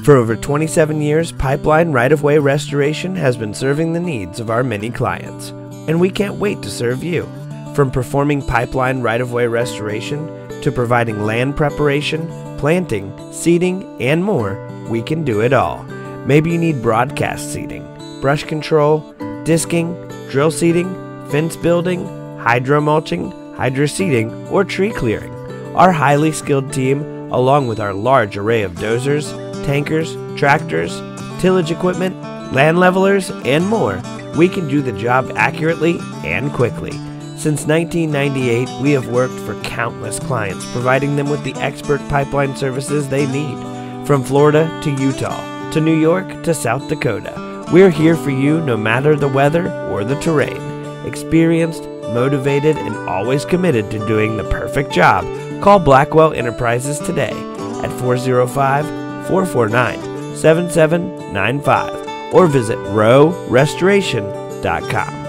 For over 27 years, Pipeline Right-of-Way Restoration has been serving the needs of our many clients, and we can't wait to serve you. From performing pipeline right-of-way restoration to providing land preparation, planting, seeding, and more, we can do it all. Maybe you need broadcast seeding, brush control, disking, drill seeding, fence building, hydro mulching, hydro seeding, or tree clearing. Our highly skilled team, along with our large array of dozers, tankers, tractors, tillage equipment, land levelers, and more, we can do the job accurately and quickly. Since 1998, we have worked for countless clients, providing them with the expert pipeline services they need. From Florida to Utah, to New York to South Dakota, we're here for you no matter the weather or the terrain. Experienced, motivated, and always committed to doing the perfect job. Call Blackwell Enterprises today at 405-449-7795 or visit rowrestoration.com.